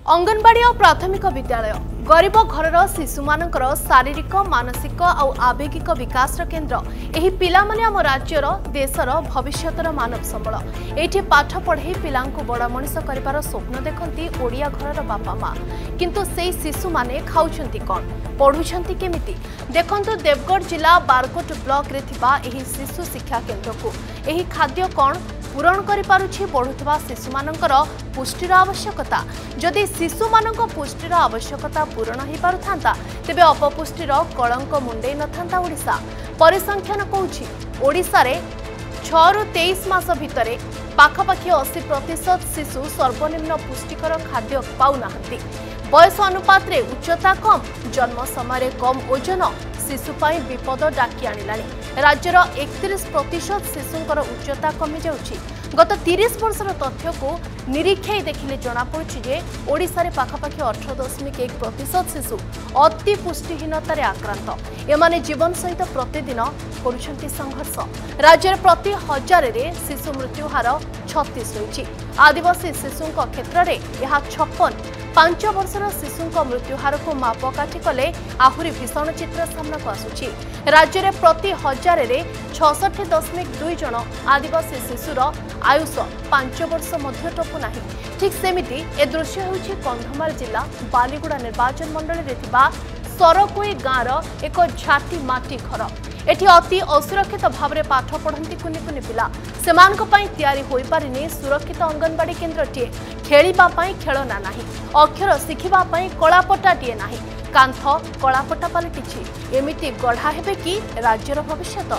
अंगनवाड़ी और प्राथमिक विद्यालय गरीब घरर शिशु मानकर शारीरिक मानसिक और आवेगिक विकास केन्द्र एही पिला माने आम राज्यर देशर भविष्यतर मानव संबल एठी पाठ पढ़े पिला बड़ मनीष कर स्वप्न देखती ओडिया घरर बापा माँ किंतु से शिशु माने खाउछंती कौन पढ़ुछंती केमिति देखंतु देवगढ़ जिला बारकोट ब्लॉक रे थिबा एही शिशु शिक्षा केन्द्र को एही खाद्य कौन पूरण करिपारुछि बढ़ुवा शिशु मानकर पुष्टिर आवश्यकता जदि शिशु मानक पुष्टिर आवश्यकता पूरण हो पारुथांता तेबे अपपुष्टिर कलंक मुंडे नथांता ओडिशा परिसंख्यान कहूछि ओडिशा रे 6 रु 23 मास भितरे पाखापाखि 80% शिशु सर्वनिम्न पुष्टिकर खाद्य पाउनाहांती बयस अनुपात रे उच्चता कम जन्म समय कम ओजन शिशुपाई विपद डाकी आनिलानी राज्यर 31% शिशुंकर उच्चता कमी जाउछि गत 30 वर्षर तथ्य को निरीक्षे देखिले जना पड़ुछि जे ओडिसा रे पाखापाखि 18.1% शिशु अति पुष्टिहीनतार आक्रांत एमाने जीवन सहित प्रतिदिन करुछंती संघर्ष राज्य प्रति 1000 रे शिशु मृत्यु हार 36 रही आदिवासी शिशुंक क्षेत्र में यह 56 5 वर्षर शिशुंक मृत्यु हार को मापकाठी कले आहुरी भीषण चित्र सामना को आसुछि राज्य में प्रति 1000 रे 66.2 जन आदिवासी शिशुर आयुष 5 वर्ष मध्य टपु नाही ठीक सेमिति ए दृश्य होछि कंधमाल जिला बालीगुड़ा निर्वाचन मंडल रे थिबा सरकोई गाँवर एक झाटी माटी घर एठी अति असुरक्षित भाव में पाठ पढ़ती कुनि कुनि पिला सेमानक पई तैयारी होई पारिनी सुरक्षित अंगनवाड़ी केन्द्रटीए खेलिबा पई खेलना नाही अक्षर शिखिबा पई कलापटाटीए नाही कांथ कलापटा पलटिछि एमिति गढ़ा हेबे कि राज्यर भविष्यत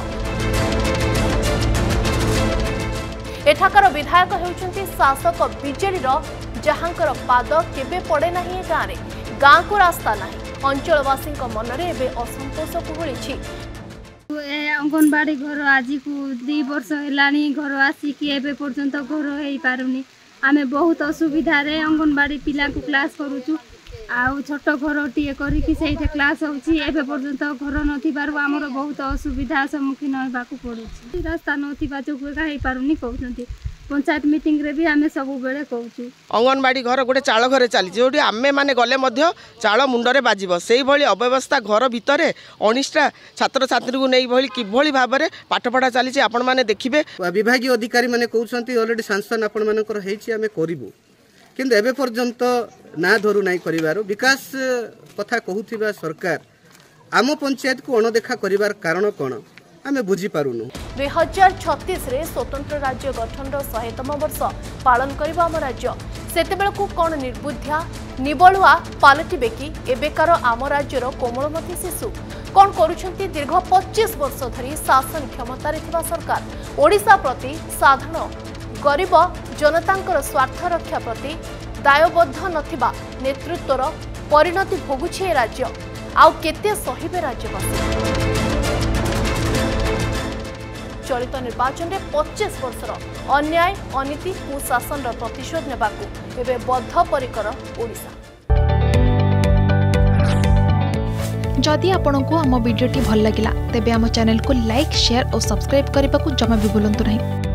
एठाकर विधायक हेउचंती शासक बीजेडी जहांकर पाद केबे पड़े नाही गाँ को रास्ता नाही अंचलवासी मनरे एबे असंतोष कुहुळिछि अंगनवाड़ी घर आज को 2 वर्ष है घर आसिकी एबे पर्यंत घर हो पारुनी आमे बहुत असुविधा रे अंगनवाड़ी पिला को क्लास करूचु आउ छोट घर टीए करिकी सेठे क्लास होची एबे पर्यंत घर नथिबारु हमर बहुत असुविधा सम्मुखीन होबाकू पड़ुची रास्ता नथिबा चौका हे पारुनी कहउछंती पंचायत मीटिंग रे भी आमे सब बेले कहूँ अंगनवाड़ी घर गोटे चाल घर चली जो आमे माने गले मध्य चाल मुंडरे बाजिबो सेही भली अव्यवस्था घर भितरे 19टा छात्र छात्री को नहीं भली किभली भाव में पाठपढ़ा चली आपण माने देखिबे विभागीय अधिकारी माने कहउछंती ऑलरेडी सांसन आपण मानकर हेछि आमे करिवो किंतु एबे पर्यंत ना धरु नाही करिवारो विकास कथा कहउथिबा सरकार आम पंचायत को अणदेखा करिवार कारण कोन आमे बुझी पारुनु 2036 रे स्वतंत्र राज्य गठन 100तम वर्ष पालन करिबा आम राज्य सेतेबेल को कोन निर्बुद्धिया निबलुआ पालटिबे कि एबेकार आम राज्यर कोमलमती शिशु कोन करूछंती दीर्घ 25 वर्ष धरी शासन क्षमता रे थिबा सरकार ओडिशा प्रति साधारण गरीब जनतांकर स्वार्थ रक्षा प्रति दायबद्ध नथिबा नेतृत्वर परिणति भोगुछि राज्य आउ केते सहिबे राज्यवासी चलित निर्वाचन में 25 वर्षर अन्याय अनीति कुशासन प्रतिशोध नेबाकू एबे बद्धपरिकर ओडिशा। जदि आपंक आम भिडी भल लगा तेब आम चैनल को लाइक शेयर और सब्सक्राइब करने को जमा भी भूलु नहीं।